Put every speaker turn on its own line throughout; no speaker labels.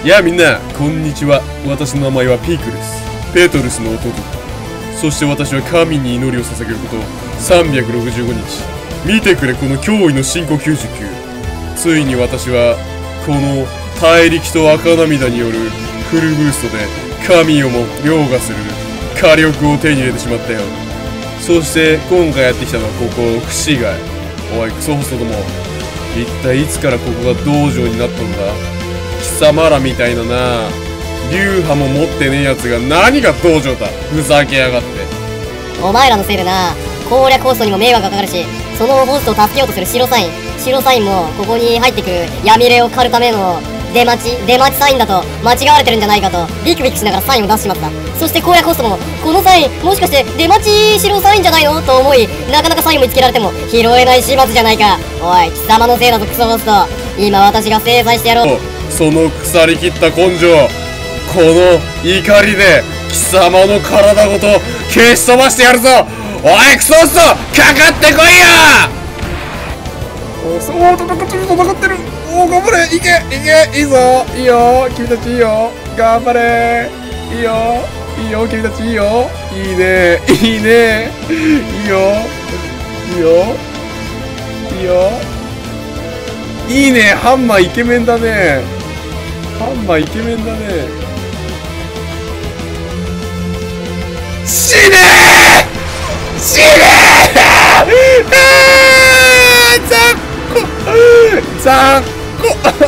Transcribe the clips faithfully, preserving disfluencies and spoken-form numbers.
やあみんな、こんにちは。私の名前はピークです。ペトルスの弟。そして私は神に祈りを捧げることさんびゃくろくじゅうごにち。見てくれ、この驚異の進行きゅうじゅうきゅう。ついに私は、この大力と赤涙によるフルブーストで神をも凌駕する火力を手に入れてしまったよ。そして今回やってきたのはここ、串貝。おい、クソホストども。一体いつからここが道場になったんだ？貴様らみたいなな、流派も持ってねえやつが何が道場だ。ふざけやがって。
お前らのせいでな、攻略ホストにも迷惑がかかるし、そのホストを助けようとする白サイン白サインもここに入ってくる闇霊を狩るための出待ち出待ちサインだと間違われてるんじゃないかとビクビクしながらサインを出ししまった。そして攻略ホストもこのサインもしかして出待ち白サインじゃないのと思い、なかなかサインも見つけられても拾えない始末じゃないか。おい、貴様のせいだぞクソホスト。今私が制裁してやろう。
その腐りきった根性、この怒りで貴様の体ごと消し飛ばしてやるぞ。おいクソホスト、かかってこいよ。おそう、戦ってる戦ってる。おお、頑張れ、いけいけ、いいぞ、いいよ、君たちいいよ、頑張れ、いいよいいよ、君たちいいよ、いいねいいね、いいよいいよいいよ、いいね。ハンマーイケメンだね。ハンマーイケメンだね。死ねー死ねーあー、ざっこざっこ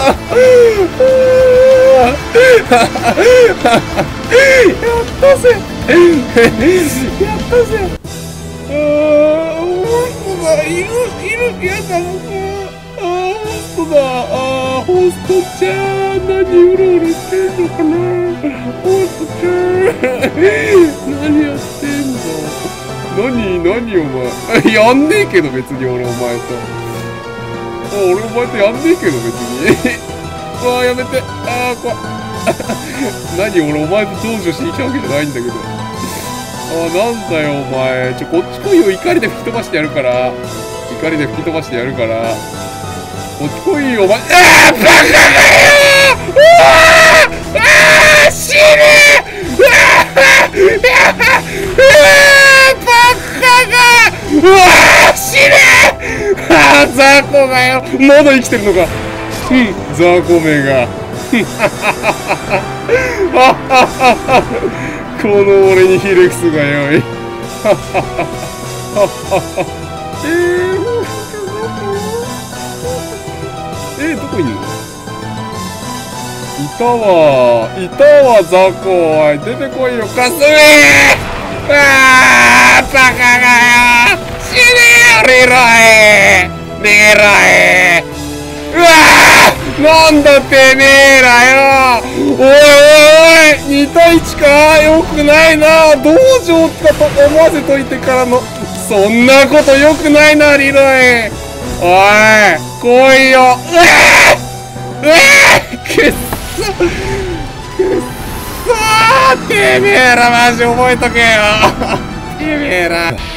やったぜやったぜ。あー、ホストがいるいる、やだ、あー、ホストだ。あー、ホストちゃん、何うろうろしてんのかな。ホストちゃん何やってんの。何何お前やんねえけど別に。俺お前とあ俺お前とやんねえけど別にうわー、やめて。あー、怖っ何俺お前と道場しに来たわけじゃないんだけど。あー、なんだよお前。ちょこっち来いよ。怒りで吹き飛ばしてやるから。怒りで吹き飛ばしてやるからこっち来いよお前。あー、バカだよ。うわー、あー、死ねー。うわー、うわー、バカが。うわー、死ねー。あー、ザコがよ、まだ生きてるのか。うん、ザコめがこの俺にひれ伏すがよいえー、えー、どこいんの。いたわいたわザコ。おい、出てこいよかすみー。あー、バカがよ、死ねー。リロイ逃げろい。うわー、なんだてめえらよ。おいおい、にたいいちか。よくないな。道場かと思わせといてからのそんなことよくないなリロイ。おい来いよ。うわーうわー、くっそくっそー、てめえらマジ覚えとけよてめえら。おい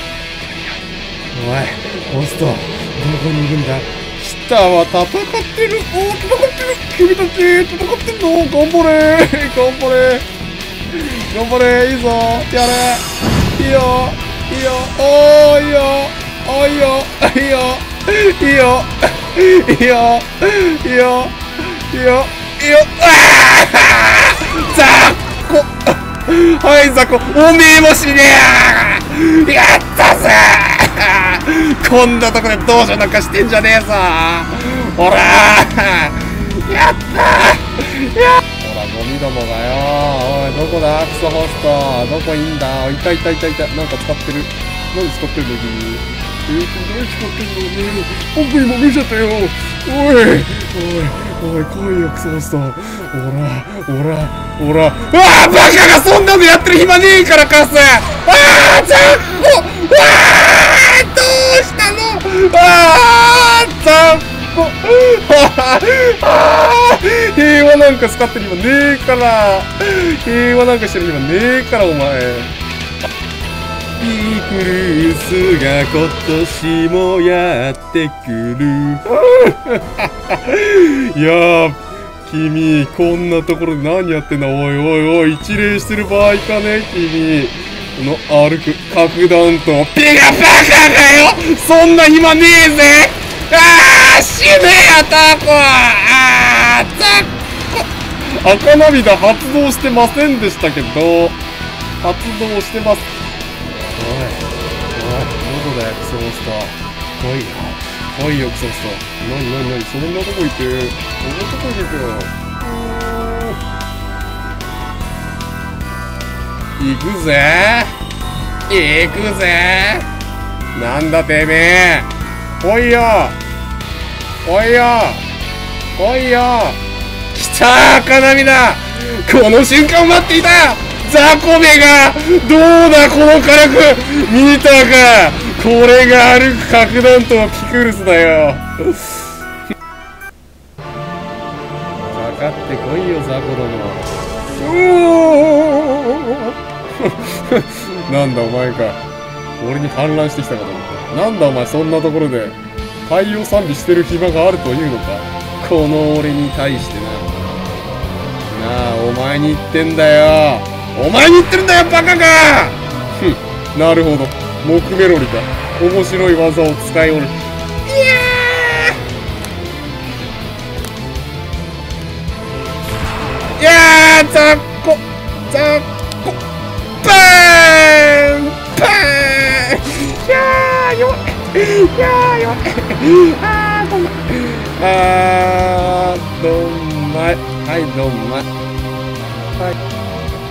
ホスト、どこにいるんだ。来たわ、戦ってる。おー、戦ってる。君たち戦ってんの。頑張れ頑張れ頑張れ、いいぞ、やれ。いいよいいよ、おー、いいよ、おー、いいよいいよいいよいいよいいよいいよいいよ。あー、ザコはいザコ、おめえも死ねや。やったぜ。こんなとこで道場なんかしてんじゃねえぞ。ほらやったー。やほらゴミどもがよ。おい、どこだクソホスト、どこいんだ。いたいたいたいた。なんか使ってる。何使ってんの君。えーと何使ってんのね。僕今見ちゃったよ。おいおいおい、来いよクソホスト。ほらほらほら。うわー、バカがそんなのやってる暇ねえからカス。あー、ザッコ。うわー、どうしたの。あー、ザッコあー、平和なんか使ってる暇ねえから。平和なんかしてる暇ねえからお前。ピークルースが今年もやってくるいやー、 君、こんなところで何やってんだ。おいおいおい、一礼してる場合かね、君。この歩く核弾頭。ピガバカかよ、そんな暇ねえぜ。あー、死ねよ、タコ。あー、タコ。赤涙発動してませんでしたけど、発動してます。おい、おい、どこだよ、クソモンスター。来いよ。来いよ、クソモンスター。なになになに、そんなとこ行ってる。そんなとこ行ってるよ。行くぜ行くぜ。なんだてめえ。来いよ来いよ来いよ。来た赤波だ。この瞬間を待っていた。ザコメがどうだこの火力見たか。これが歩く核弾頭ピクルスだよ。かかってこいよザコ殿。なんだお前か。俺に反乱してきたかと思った。なんだお前そんなところで太陽賛美してる暇があるというのか。この俺に対してな。なあお前に言ってんだよ。お前に言ってるんだよバカか。ふん、なるほど。木メロリか。面白い技を使いおる。いやーいやーザッコザッコバーンバーン。いやー弱い。いやー弱い。あーどんまい。あーどんまい。はいどんまい。はい。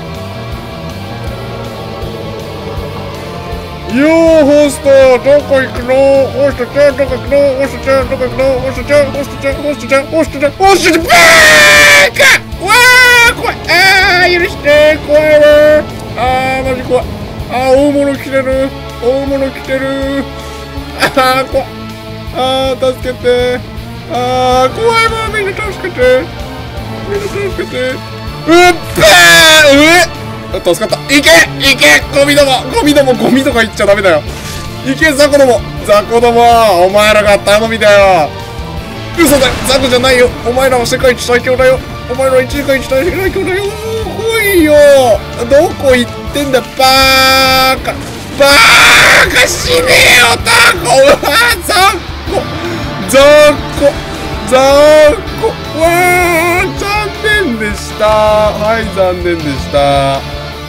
よーホストどこ行くの。ホストちゃんどこ行くの。ホストちゃんどこ行くの。ホストちゃんホストちゃんホストちゃんホストちゃんホストちゃんバーカ。わー怖い。あー許して怖いわ。あーマジ怖い。あー大物来てる大物来てる。あー怖い。あー助けて。あー怖いわ。みんな助けてみんな助けて。うっばーうえ助かった。いけいけゴミどもゴミどもゴミとか言っちゃダメだよ。いけザコどもザコどもお前らが頼みだよ。嘘だよザコじゃないよ。お前らは世界一最強だよ。お前らは世界一最強だよ。来いよどこ行ってんだバーカバーカ死ねよタコ。うわザコザコザコわー残念でした。はい残念でした。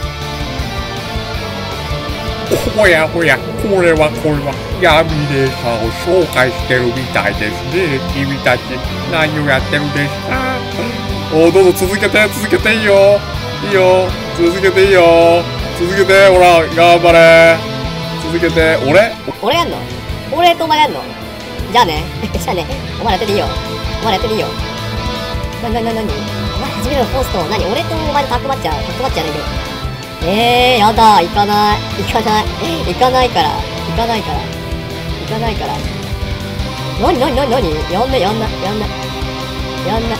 おやおやこれはこれは闇レーサーを紹介してるみたいですね。君たち何をやってるんですか。おどうぞ続けて続けていいよいいよ続けていいよ続けてほら頑張れ続けて。俺
俺やんの俺とお前やんの。じゃあねじゃあねお前らやってていいよお前らやってていいよ。ななななにお前初めてのポスト何俺とお前とタッグマッチャータッグマッチャーやねんけど。えーやだ行かない行かない行かないから行かないから行かないから。なになになになにやんなやんなやんなやんな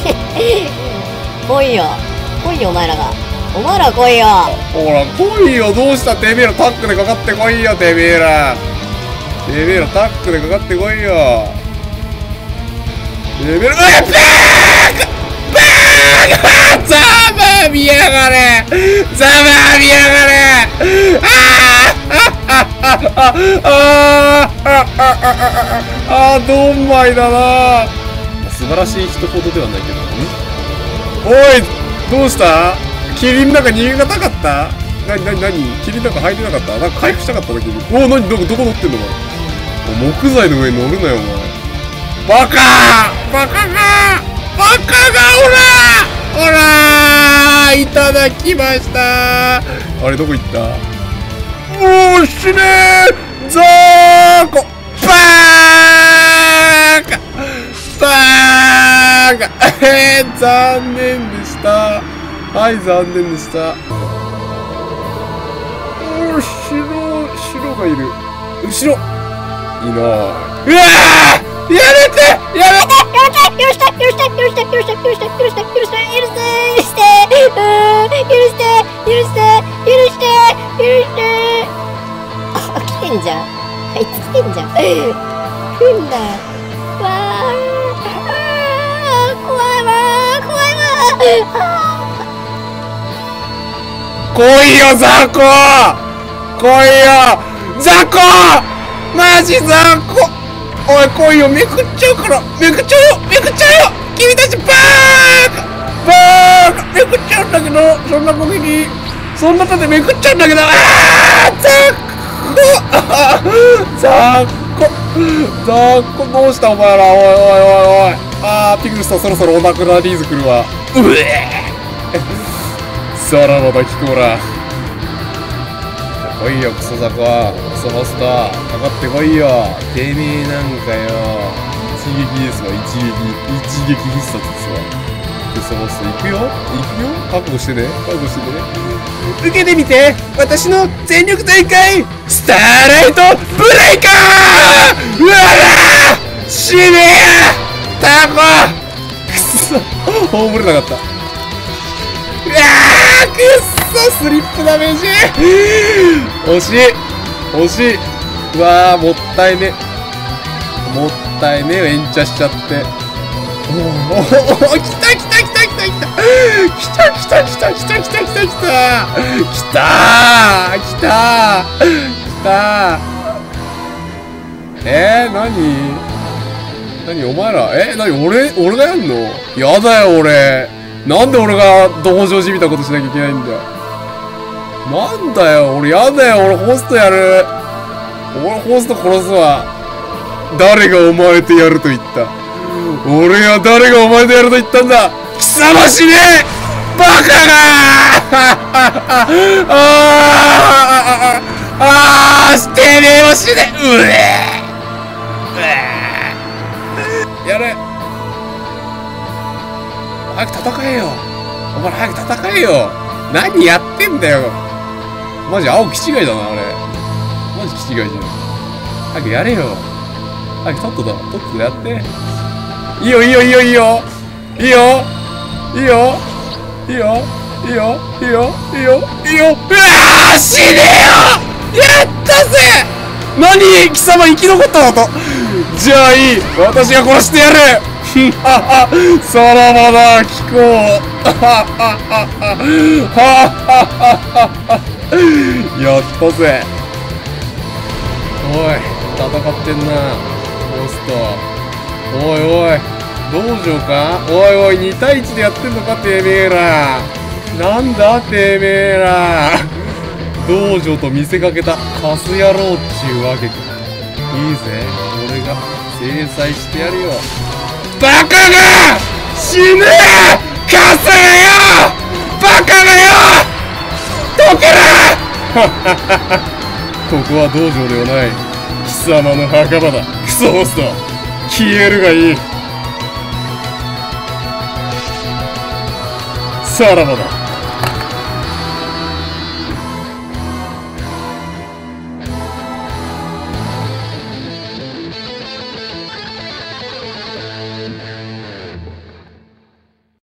来いよ来いよお前らがお前ら来いよ。
ほら来いよどうしたてめえらタッグでかかってこいよてめえらてめえらタッグでかかってこいよてめえら。うわっバーカバーカザマー見やがれザマー見やがれ。あーああああああどんまいだな。素晴らしい一言ではないけど。んおいどうした霧の中逃げがたかった。なになになに霧の中入れなかった。なんか回復したかっただけに。おおなにどこどこ乗ってんのお前。木材の上に乗るなよお前。バカーバカがバカがほらほらいただきました。あれどこ行った。おお死ねーザーコバーカバーカえー、残念でした。はい残念でした。おお白白がいる後ろいない。うわーやめてやめて
許して許して許して許して許して許して許して許して許して許して許して許して許してあ来てんじゃんあいつ来てんじゃん来んなわー怖いわー
来いよザコ、来いよザコ、マジザコ、おい来いよ、めくっちゃうから、めくっちゃうよ、めくっちゃうよ、君たちバーカバーカ、めくっちゃうんだけど、そんな攻撃そんな盾めくっちゃうんだけど、あーザコザコザコどうしたお前ら、おいおいおいおい、あーピクルスとそろそろお亡くなりーズ来るわ、うえさらばだキコラ、来いよクソザコ、クソホストかかってこいよ、てめえなんかよ一撃ですわ、一撃一撃必殺ですわ、クソホスト行くよ行くよ、覚悟してね覚悟してね、受けてみて私の全力大会スターライトブレイカー、うわら死ねえタコ、くそ葬れなかった、うわーくっそスリップダメージ、惜しい惜しい、うわーもったいねもったいねえ、エンチャしちゃって、おおおお、来た来た来た来た来た来た来た来た来た来た来た来た来た来た来た来た、えー、何何お前ら、え何俺俺がやんの、やだよ俺、なんで俺が同情じみたことしなきゃいけないんだよ、なんだよ俺やだよ、俺ホストやる、俺ホスト殺すわ、誰がお前とやると言った、俺は誰がお前とやると言ったんだ、貴様死ねバカがあーあーあーてめえも死ね、うえやれ早く戦えよ、お前早く戦えよ、何やってんだよ、マジ青気違いだなあれ、マジ気違いじゃん、早くやれよ、早くとっとだとっとやって、いいよいいよいいよいいよいいよいいよいいよいいよいいよいいよいいよ、うわー死ねよ、やったぜ、何貴様生き残ったのと、じゃあいい私が殺してやるさらばだ聞こうやったぜ、おい戦ってんなホスト、おいおい道場か、おいおいに対いちでやってんのかてめえら、なんだてめえら、道場と見せかけたカス野郎っちゅうわけか、いいぜ俺が制裁してやるよ、バカが死ねカスよバカがよ溶けろここは道場ではない貴様の墓場だ、クソホスト消えるがいい、さらばだ。